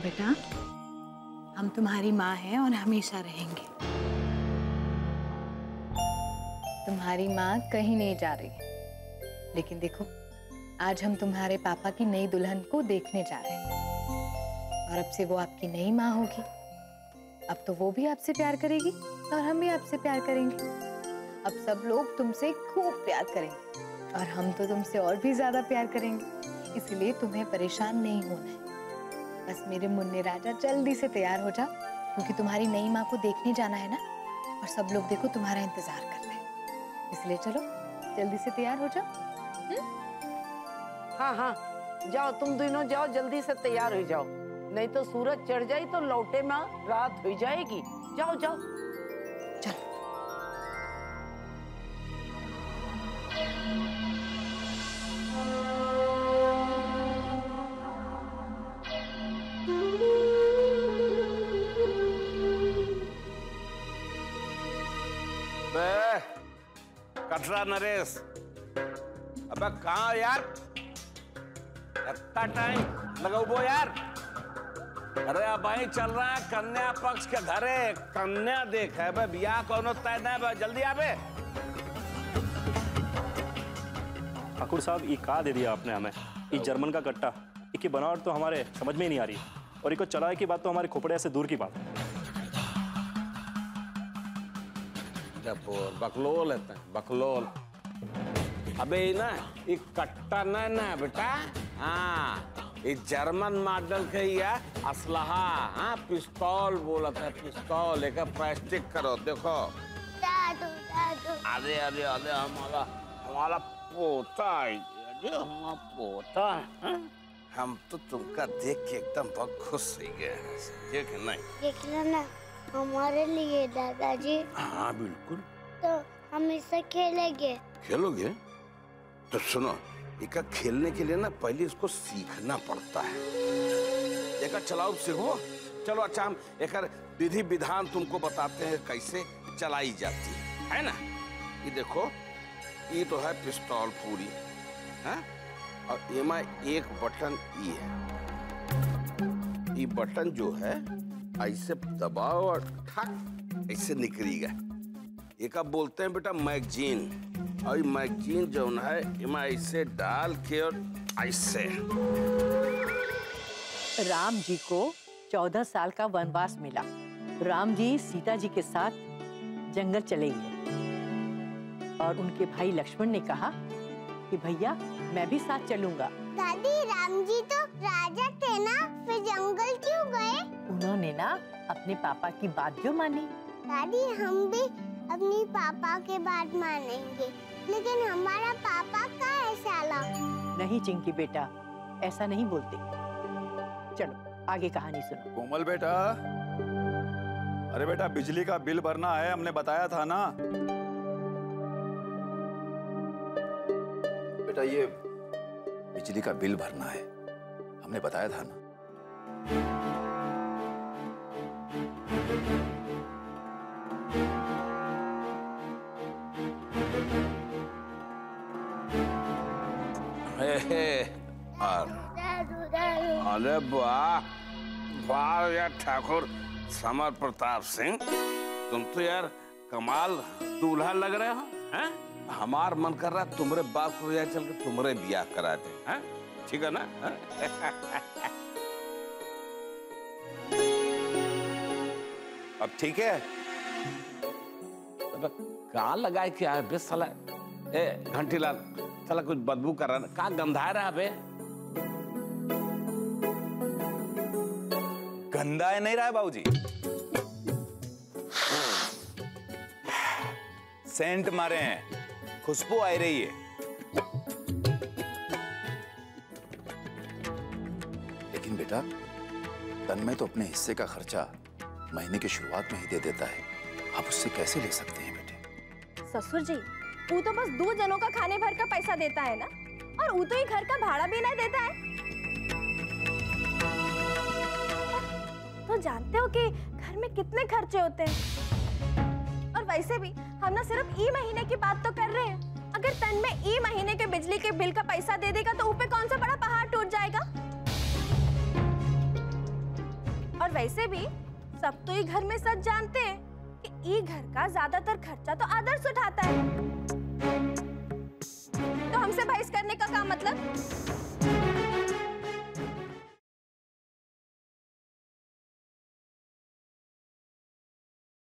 बेटा, हम तुम्हारी माँ हैं और हमेशा रहेंगे। तुम्हारी माँ कहीं नहीं जा रही, लेकिन देखो आज हम तुम्हारे पापा की नई दुल्हन को देखने जा रहे हैं और अब से वो आपकी नई माँ होगी। अब तो वो भी आपसे प्यार करेगी और हम भी आपसे प्यार करेंगे। अब सब लोग तुमसे खूब प्यार करेंगे और हम तो तुमसे और भी ज्यादा प्यार करेंगे, इसलिए तुम्हें परेशान नहीं होना है। बस मेरे मुन्ने राजा जल्दी से तैयार हो जाओ, क्योंकि तुम्हारी नई माँ को देखने जाना है ना, और सब लोग देखो तुम्हारा इंतजार करते हैं, इसलिए चलो जल्दी से तैयार हो जाओ। हाँ हाँ, जाओ तुम दोनों जाओ, जल्दी से तैयार हो जाओ, नहीं तो सूरज चढ़ जाए तो लौटे में रात हो जाएगी। जाओ जाओ चलो। कटरा नरेश, अबे कहाँ यार, इतना टाइम लगा वो यार। अरे अब भाई चल रहा है कन्या पक्ष के घरे, कन्या देख है बे, बियाह कौन तय नहीं बे, जल्दी आबे। ठाकुर साहब ये कहा दे दिया आपने हमें, ये जर्मन का कट्टा, इसकी बनावट तो हमारे समझ में ही नहीं आ रही, और इसको चलाए की बात तो हमारे खोपड़े से दूर की बात है। बकलोल है, बकलोल। अबे ना ये कट्टा नहीं ना बेटा, हाँ ये जर्मन मॉडल के ही है असलहा, हाँ पिस्तौल बोला था, पिस्तौल एक प्लास्टिक करो देखो। दादू दादू। अरे अरे अरे हमारा पोता है, हमारा पोता है। हम तो तुमका देख के एकदम बहुत खुश हो गए, देख नहीं देख लो ना हमारे लिए दादाजी। हाँ बिल्कुल। तो हम इससे खेलेंगे। खेलोगे? तो सुनो, इका खेलने के लिए ना पहले इसको सीखना पड़ता है। एक चलाओ सीखो, चलो अच्छा हम एक विधि विधान तुमको बताते हैं कैसे चलाई जाती है ना। ये देखो, ये तो है पिस्तौल पूरी, है? और एमा एक बटन ये है, ये बटन जो है ऐसे दबाओ और ठक ऐसे निकलेगा। एक आप बोलते हैं बेटा मैगजीन, और मैगजीन जो है इमा ऐसे डाल के और ऐसे। राम जी को 14 साल का वनवास मिला। राम जी सीता जी के साथ जंगल चले गए और उनके भाई लक्ष्मण ने कहा कि भैया मैं भी साथ चलूंगा। दादी राम जी तो राजा थे ना, फिर जंगल क्यों गए? उन्होंने ना अपने पापा की बात जो मानी। दादी हम भी अपनी पापा के बात मानेंगे, लेकिन हमारा पापा का है साला। नहीं चिंकी बेटा, ऐसा नहीं बोलते। चलो आगे कहानी सुनो। कोमल बेटा, अरे बेटा बिजली का बिल भरना है, हमने बताया था ना। बेटा ये बिजली का बिल भरना है, हमने बताया था ना। अरे वाह वाह यार ठाकुर समर प्रताप सिंह, तुम तो यार कमाल दूल्हा लग रहे हो, हैं? हमार मन कर रहा है तुम्हारे बाप को यहाँ चल के तुम्हारे ब्याह करा दे, हैं? ठीक है ना? अब ठीक है। कहाँ लगाए क्या है बे साला? ए घंटीलाल, साला कुछ बदबू कर रहा है, कहाँ गंधा रहा बे? गंदा है नहीं रहा है बाबूजी, सेंट मारे हैं, खुशबू आ रही है। लेकिन बेटा तन्मय तो अपने हिस्से का खर्चा महीने की शुरुआत में ही दे देता है, आप उससे कैसे ले सकते हैं बेटे? ससुर जी, वो तो बस 2 जनों का खाने भर का पैसा देता है ना, और वो तो ही घर का भाड़ा भी नहीं देता है। तो जानते हो कि घर में कितने खर्चे होते हैं। और वैसे भी हम ना सिर्फ ई महीने की बात तो कर रहे हैं। अगर तन्मय ई महीने के बिजली के बिल का पैसा दे देगा तो ऊपर कौन सा बड़ा पहाड़ टूट जाएगा। वैसे भी सब तो ये घर में सच जानते हैं कि ये घर का ज्यादातर खर्चा तो आदर्श उठाता है। तो हमसे बहस करने का क्या मतलब?